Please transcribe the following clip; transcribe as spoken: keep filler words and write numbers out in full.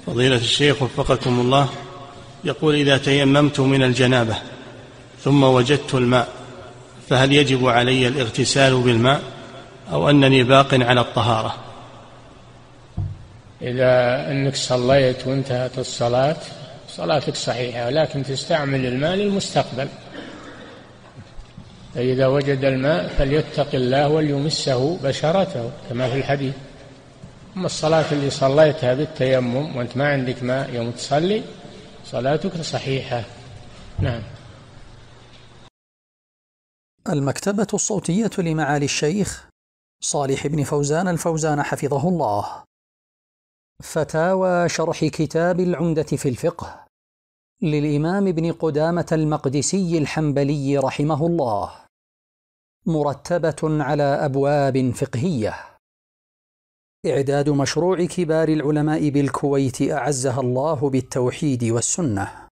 فضيلة الشيخ وفقكم الله، يقول: إذا تيممت من الجنابة ثم وجدت الماء فهل يجب علي الاغتسال بالماء أو أنني باق على الطهارة؟ إذا أنك صليت وانتهت الصلاة صلاتك صحيحة، لكن تستعمل الماء للمستقبل. فإذا وجد الماء فليتق الله وليمسه بشرته كما في الحديث. أما الصلاة اللي صليتها بالتيمم وأنت ما عندك ماء يوم تصلي صلاتك صحيحة. نعم. المكتبة الصوتية لمعالي الشيخ صالح بن فوزان الفوزان حفظه الله. فتاوى شرح كتاب العمدة في الفقه للإمام ابن قدامة المقدسي الحنبلي رحمه الله، مرتبة على أبواب فقهية. إعداد مشروع كبار العلماء بالكويت أعزها الله بالتوحيد والسنة.